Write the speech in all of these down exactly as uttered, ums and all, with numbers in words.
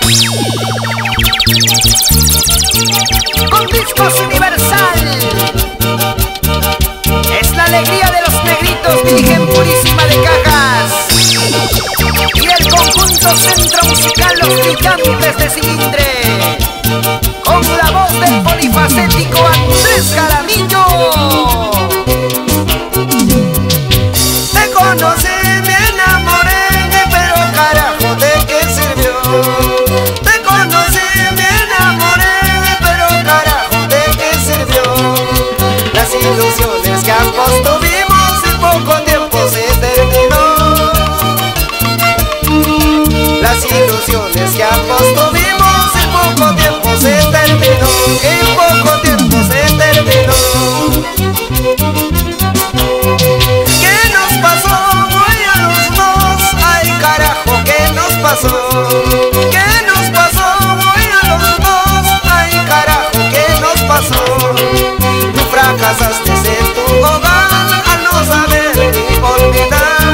Con Discos Universal. Es la alegría de los negritos, Virgen Purísima de Cajas. Y el conjunto Centro Musical Los Brillantes de Cilindre, con la voz del polifacético Andrés Jaramillo. Te conocí, me enamoré, pero carajo, ¿de qué sirvió? Te conocí, me enamoré, pero carajo, ¿de qué sirvió? Las ilusiones que ambos tuvimos en poco tiempo se terminó. Las ilusiones que ambos tuvimos en poco tiempo se terminó. En poco tiempo se terminó. ¿Qué nos pasó? Voy a los dos. Ay carajo, ¿qué nos pasó? ¿Qué nos pasó? Voy a los dos. Ay carajo, ¿qué nos pasó? Tú fracasaste en tu hogar al no saber ni olvidar.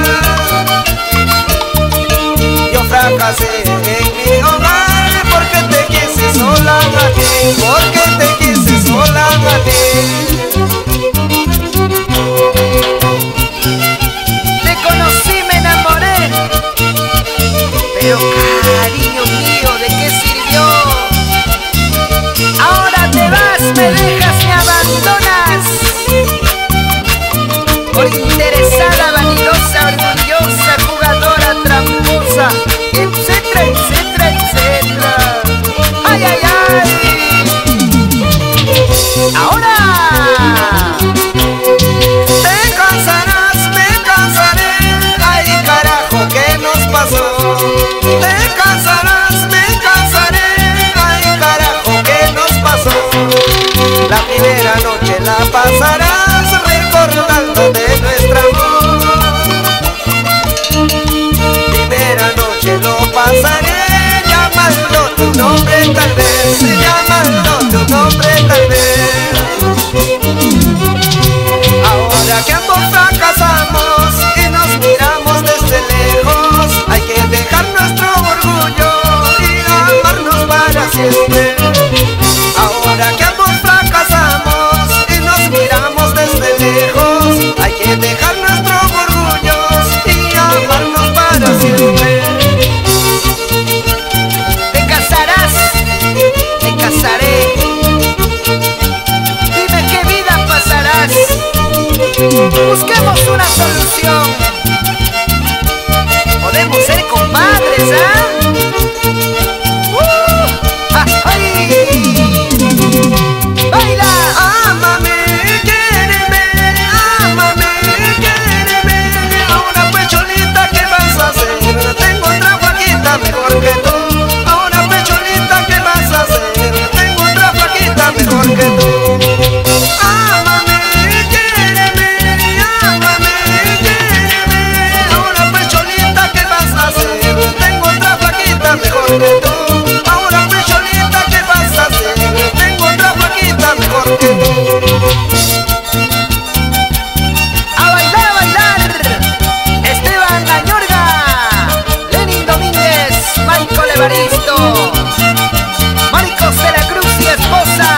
Yo fracasé en mi hogar porque te quise sola a ti, porque te quise sola a ti. Te conocí, me enamoré, pero cariño mío, ¿de qué sirvió? Ahora te vas, me dejas, me abandonas. Por interesada, vanidosa, orgullosa, jugadora, tramposa, etcétera, etcétera, etcétera. ¡Ay, ay, ay! ¡Ahora! Te cansarás, me cansaré. Ay carajo, ¿qué nos pasó? Te cansarás, me cansaré. Ay carajo, ¿qué nos pasó? La primera noche la pasarás recordando de nuestro amor. Primera noche lo pasaré llamando tu nombre tal vez, llamando tu nombre tal vez. Ahora que ambos fracasamos y nos miramos desde lejos, hay que dejar nuestro orgullo y amarnos para siempre. Ahora que ambos fracasamos y nos miramos desde lejos, hay que dejar nuestro orgullo y amarnos para siempre. Te casarás, te casaré. Dime qué vida pasarás. Busquemos una solución. Podemos ser compadres, ¿ah? ¡Uh! ¡Ah, ay! ¡Baila! Ámame, quiéreme, ámame, quiéreme. Ahora pecholita, ¿qué vas a hacer? Tengo otra flaquita mejor que tú. Ahora pecholita, ¿qué vas a hacer? Tengo otra flaquita mejor que tú. Ámame, quiéreme, ámame, quiéreme. Ahora pecholita, ¿qué vas a hacer? Tengo otra flaquita mejor que tú. Ahora pecholita, ¿qué vas a hacer? Tengo otra flaquita mejor que tú. ¡A bailar, a bailar! Esteban Añorga, Lenin Domínguez, Michael Evaristo, Maricos de la Cruz y esposa.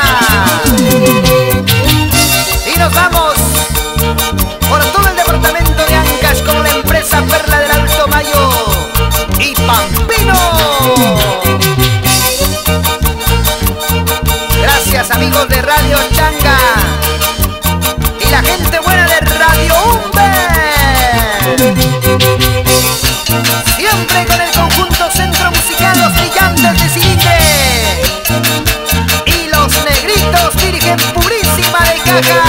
Y nos vamos por todo el departamento de Ancash con la empresa Perla del Alto Mayo y Pampino. Gracias amigos de Radio Changa y la gente buena de Radio Umbe. Siempre con el conjunto Centro Musical Los Brillantes de Cilindre y los negritos Virgen Purísima de Cajas.